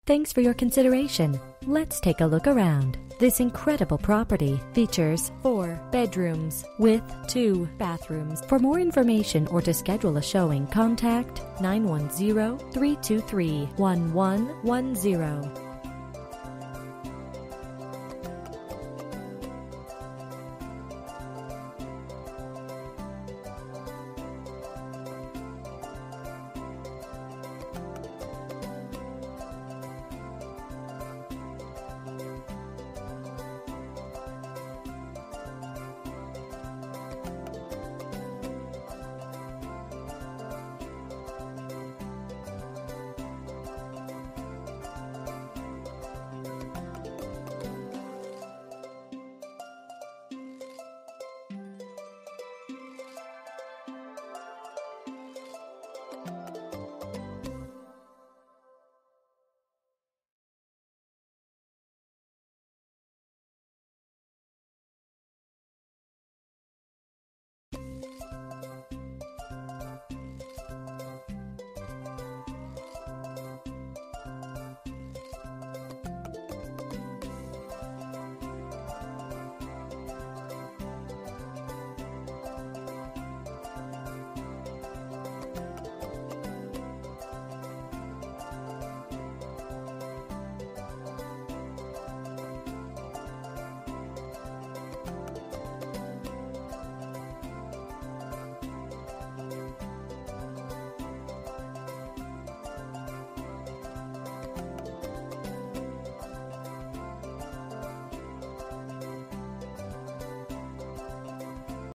Thanks for your consideration. Let's take a look around. This incredible property features 4 bedrooms with 2 bathrooms. For more information or to schedule a showing, contact 910-323-1110.